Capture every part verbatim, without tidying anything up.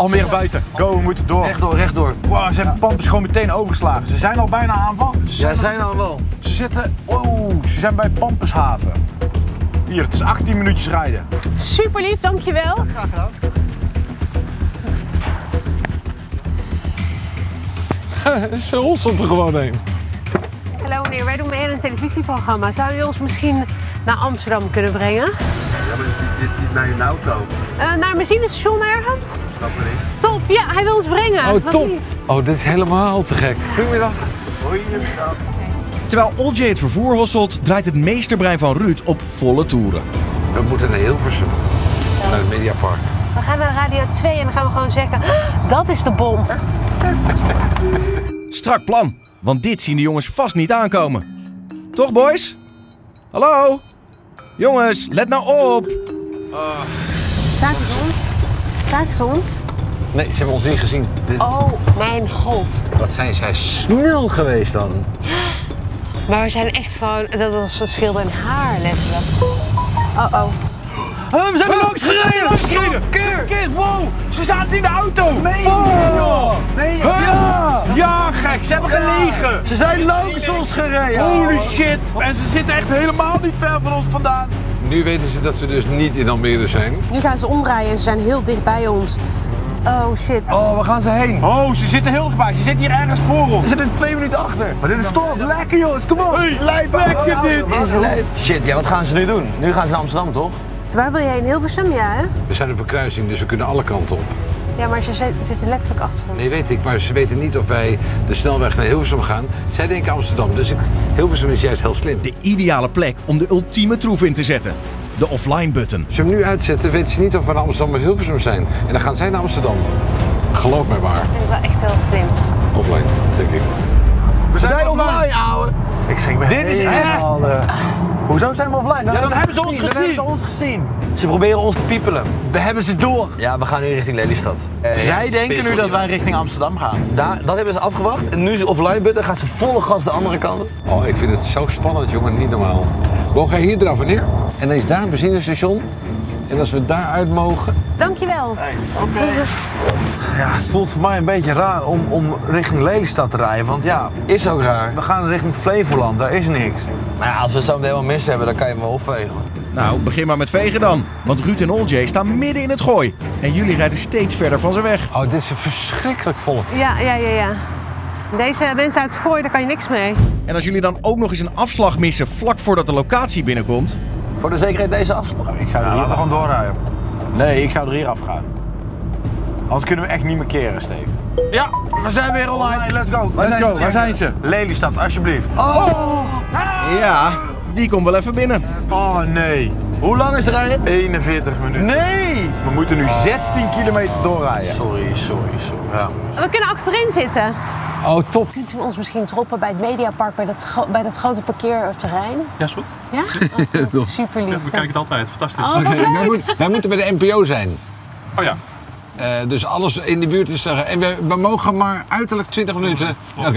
Almere buiten. Go, we moeten door. Rechtdoor, rechtdoor. Wow, ze hebben Pampus gewoon meteen overgeslagen. Ze zijn al bijna aanval. Ja, zijn al wel. Ze zitten... Oh, ze zijn bij Pampushaven. Hier, het is achttien minuutjes rijden. Super lief, dankjewel. Graag gedaan. Ze holstelt er gewoon heen. Hallo meneer, wij doen mee aan een televisieprogramma. Zou u ons misschien naar Amsterdam kunnen brengen? Ja, maar dit is naar een auto. Uh, naar een benzinestation ergens? Snap me niet. Top, ja, hij wil ons brengen. Oh, Wat top. lief. Oh, dit is helemaal te gek. Goedemiddag. Goedemiddag. Terwijl Oljay het vervoer hosselt, draait het meesterbrein van Ruud op volle toeren. We moeten naar Hilversum. Naar het Mediapark. We gaan naar Radio twee en dan gaan we gewoon zeggen, "Ah, dat is de bom." Strak plan, want dit zien de jongens vast niet aankomen. Toch, boys? Hallo? Jongens, let nou op. Kijk eens om. Kijk eens om. Nee, ze hebben ons niet gezien. Dit is... Oh, mijn god. Wat zijn zij snel geweest dan? Maar we zijn echt gewoon, dat was het schilder in haar letterlijk. Oh oh. Oh, we zijn er langs gereden! Langs gereden! Keer! Keer! Wow! Ze zaten in de auto! Nee! Oh. Nee! Ja! Ja, gek! Ze hebben gelegen! Ze zijn langs ons gereden! Holy shit! En ze zitten echt helemaal niet ver van ons vandaan. Nu weten ze dat ze dus niet in Almere zijn. Nu gaan ze omdraaien en ze zijn heel dicht bij ons. Oh shit. Oh, waar gaan ze heen? Oh, ze zitten heel dichtbij. Ze zitten hier ergens voor ons. Ze zitten twee minuten achter. Maar dit is top. Lekker jongens, kom op! Hey, lekker dit! Dit is lijf. Shit, ja, wat gaan ze nu doen? Nu gaan ze naar Amsterdam, toch? Waar wil jij in Hilversum, ja hè? We zijn op een kruising, dus we kunnen alle kanten op. Ja, maar ze zit- zitten letterlijk achter ons. Nee, weet ik, maar ze weten niet of wij de snelweg naar Hilversum gaan. Zij denken Amsterdam, dus ik... Hilversum is juist heel slim. De ideale plek om de ultieme troef in te zetten. De offline button. Als ze hem nu uitzetten, weten ze niet of we naar Amsterdam of Hilversum zijn. En dan gaan zij naar Amsterdam. Geloof mij maar. Ik vind het wel echt heel slim. Offline, denk ik. We zijn offline, ouwe. Ik schrik me Dit is echt... Hoezo zijn we offline? Ja, dan hebben ze ons gezien. hebben ze ons gezien. Ze proberen ons te piepelen. We hebben ze door. Ja, we gaan nu richting Lelystad. Eh, Zij ja, denken nu dat wij richting Amsterdam gaan. Daar, dat hebben ze afgewacht. En nu is offline button, gaat ze volle gas de andere kant. Oh, ik vind het zo spannend, jongen. Niet normaal. Mogen wij hier eraf en neer? En dan is daar een benzinestation. En als we daaruit mogen... Dankjewel. Oké. Ja, het voelt voor mij een beetje raar om, om richting Lelystad te rijden. Want ja, Is ook raar. we gaan richting Flevoland. Daar is niks. Maar ja, als we het zo helemaal mis hebben, dan kan je hem wel opvegen. Nou, begin maar met vegen dan. Want Ruud en Oljay staan midden in het gooi. En jullie rijden steeds verder van ze weg. Oh, dit is een verschrikkelijk volk. Ja, ja, ja, ja. Deze mensen uit het gooi, daar kan je niks mee. En als jullie dan ook nog eens een afslag missen vlak voordat de locatie binnenkomt... Voor de zekerheid deze afslag. Ik zou er hier gewoon doorrijden. Nee, ik zou er hier afgaan. Anders kunnen we echt niet meer keren, Steve. Ja, we zijn weer online. Let's go. Let's zijn go. ze? Waar zijn ze? Lelystad, alsjeblieft. Oh! Ja, die komt wel even binnen. Oh nee. Hoe lang is de rijden? eenenveertig minuten. Nee! We moeten nu zestien kilometer doorrijden. Sorry, sorry, sorry. Ja. We kunnen achterin zitten. Oh, top. Kunt u ons misschien droppen bij het Mediapark, bij dat, gro- bij dat grote parkeerterrein? Ja, is goed. Ja? Oh, super lief. We kijken het altijd. Fantastisch. Oh, wat Wij, leuk. moet- wij moeten bij de N P O zijn. Oh ja. Eh, dus alles in de buurt is zeggen. En we, we mogen maar uiterlijk twintig minuten. Oké.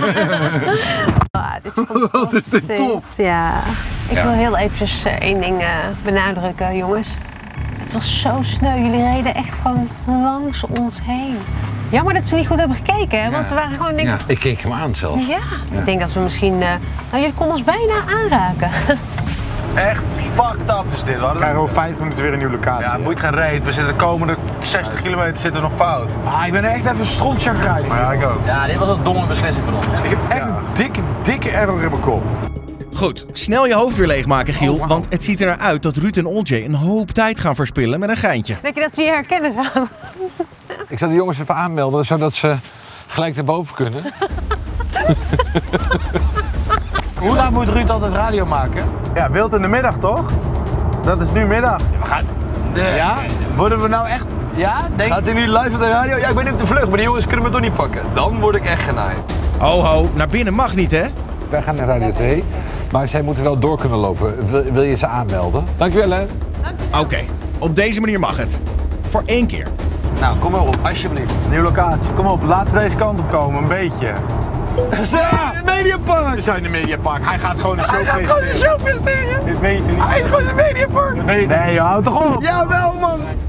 Ah, dit is fantastisch. Wat is dit top. Ja. Ik Ja. wil heel eventjes eh, één ding eh, benadrukken, jongens. Het was zo sneu. Jullie reden echt gewoon langs ons heen. Jammer dat ze niet goed hebben gekeken, hè? Want we waren gewoon... Denk... Ja, ik keek hem aan zelfs. Ja. Ik denk dat we misschien... eh, Nou, jullie konden ons bijna aanraken. Echt fucked up is dit. We krijgen over vijftig minuten weer een nieuwe locatie. Ja, het boeit geen reet. We zitten de komende zestig kilometer zitten we nog fout. Ah, ik ben echt even strontjak rijden. Ja, ik ook. Ja, dit was een domme beslissing van ons. Ik heb echt een dikke, dikke error in mijn kop. Goed, snel je hoofd weer leegmaken, Giel. Want het ziet er naar uit dat Ruud en Oljay een hoop tijd gaan verspillen met een geintje. Denk je dat ze je herkennen zo? Ik zal de jongens even aanmelden, zodat ze gelijk naar boven kunnen. Hoe laat moet Ruud altijd radio maken? Ja, wild in de middag toch? Dat is nu middag. We gaan... Ja? Worden we nou echt... Ja? Denk... Gaat hij nu live op de radio? Ja, ik ben op de vlucht, maar die jongens kunnen me toch niet pakken. Dan word ik echt genaaid. Ho ho, naar binnen mag niet, hè? Wij gaan naar Radio twee, maar zij moeten wel door kunnen lopen. Wil, wil je ze aanmelden? Dankjewel, hè. Oké, op deze manier mag het. Voor één keer. Nou, kom maar op, alsjeblieft. Nieuwe locatie. Kom op, laat ze deze kant op komen, een beetje. Ze zijn in het Mediapark! Ze zijn in het Mediapark. Hij gaat gewoon een show presenteren. Hij gaat gewoon een show presenteren! Dit weet je niet. Hij is gewoon in het Mediapark! Nee, joh, houd toch op! Jawel, man!